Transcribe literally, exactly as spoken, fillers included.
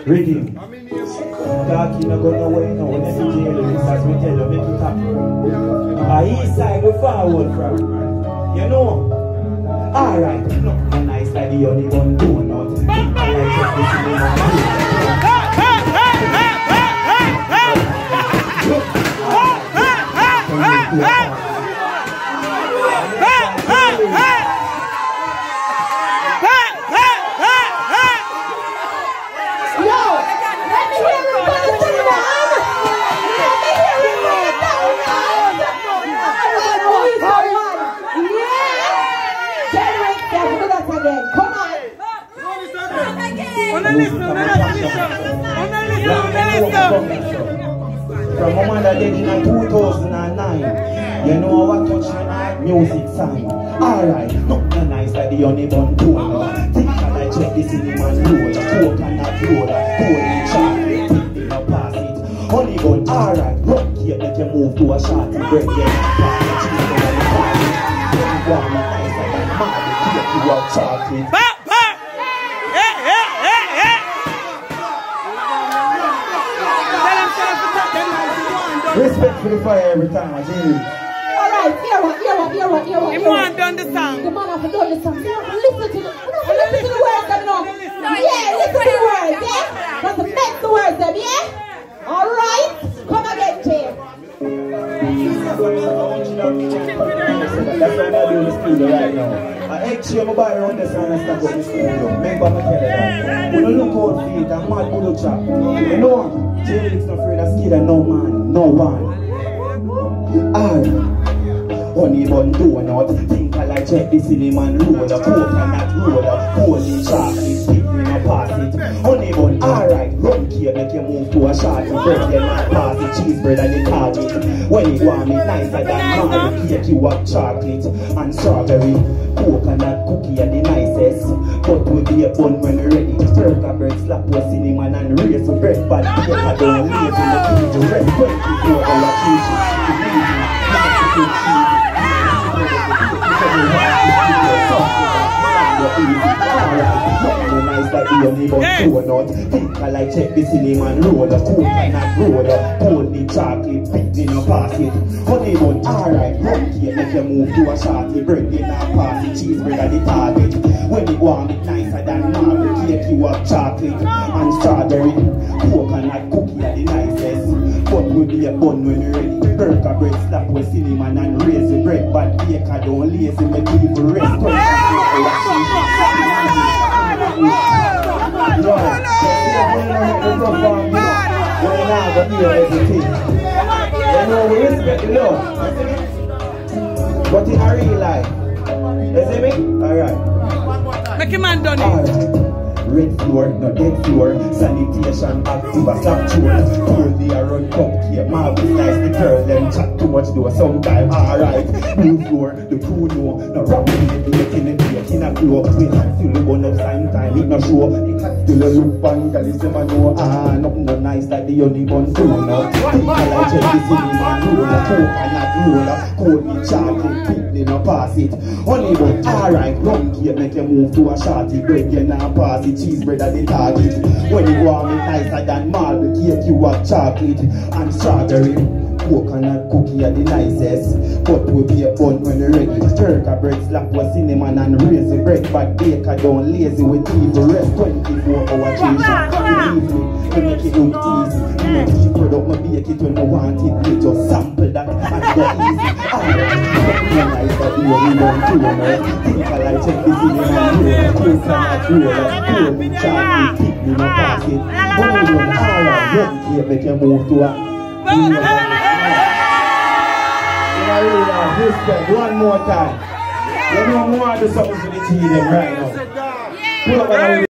Ready? Darky no go nowhere now. Let me Jlyrixs as we tell you, make it happen. Ah, east side we forward from. You know? Alright, nothing nice like the honeybundonut. I like to see you now. From a man that did in two thousand nine, you know what touch my music sign. Alright, nothing nice like the honeybundonut. Think I like check this in the man road, coconut road, holy chocolate, think me no pass it. Honeybun, alright, rock here, make you move to a shorty break, yeah, pass it, cheese on the party. You want me nicer than Marley, cake you up chocolate. Respect for the fire every time, I tell you. Alright, hear what, hear what, hear what, hear what. The man done the song. The man have done the song. So you have to listen to the, you have to listen to the words them now. Yeah, listen to the words, yeah? You have to make the words them, yeah? Alright, come again, Jay. That's what I do in the studio right now. I actually am about around the sun and start up in the studio. Remember me tell you that. When you look out for it, I'm mad good chap. You know, Jlyrixs not afraid of scared of no man, no one. Alright. Honeybundonut, think I like check the cinnamon roll, a coconut roll, a holy chocolate, pick me no pass it. Honeybun, alright, rum cake make you move to a shorty, bread then not pass it, cheese bread and the target. When you want me nicer than Marley, cake you up chocolate and strawberry, coconut cookie are the nicest. But we be a bun when we're ready. Turkey bread slap with cinnamon and raisin bread, but cake I don't leave in the key to rest. twenty-four hour cheese. Nice like the honeybundonut. Think I like check the cinnamon roll, a coconut roll, a holy chocolate, pick me no pass it. Honeybun, alright, rum cake make you move to a shorty, bread me no pass it, cheese bread at the target. When you want it nicer than Marley, cake you up chocolate and strawberry, coconut cookie are the nicest. But we be a bun when you're ready. Turkey bread slap with cinnamon and raisin bread, but baker don't lazy make people rest. You know we respect the law, but in a real life, you see me? Alright. Make a man done it. Alright. Red floor, no dead floor, sanitation, active a slap chore. Coldly a run cupcake, marble slice the girl, them chat too much though sometime. Alright, blue floor, the crew know, no rap in the baking, the baking a glow. We have to live on up time time, it no show. It has still a look fun, girl is them a know. Ah, nothing no nice like the honeybundonut. Think I like check the cinnamon roll, a coconut roll, a coldly chocolate, pick no pass it. Honeybun, alright, rum cake make you move to a shorty, bread you now pass it. Cheese bread at the target. When you want me nicer than Marley, cake you have chocolate and strawberry. Coconut cookie are the nicest. But we be a bun when you're ready. Turkey bread slap with cinnamon and raisin bread, but baker don't lazy with evil rest. twenty-four hour change. Believe me, we make it look easy. You know cheap product, me bake it when I want it. We just sample that and go easy. Alright, nothing nice but the honeybundonut. Think I like check this in and roll, coconut roll, holy chocolate, pick me no pass it. Honeybun, alright, rum cake make you move to a respect one more time. You know more do something for the team right now. Pull up